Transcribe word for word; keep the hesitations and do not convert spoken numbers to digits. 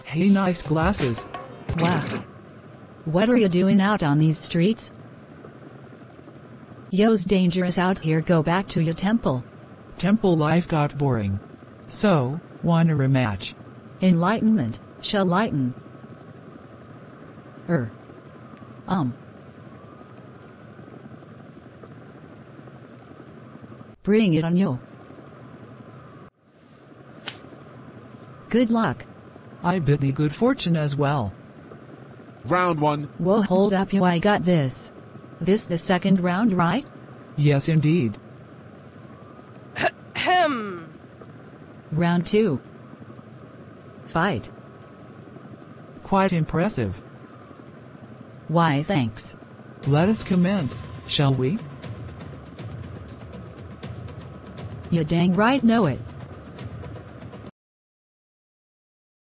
Hey, nice glasses. Wow. What are you doing out on these streets? Yo's dangerous out here, go back to your temple. Temple life got boring. So, want a rematch? Enlightenment, shall lighten. Er. Um. Bring it on, yo. Good luck. I bid thee good fortune as well. Round one. Whoa, hold up, yo, I got this. This the second round, right? Yes, indeed. Ahem. Round two. Fight. Quite impressive. Why, thanks. Let us commence, shall we? You dang right know it.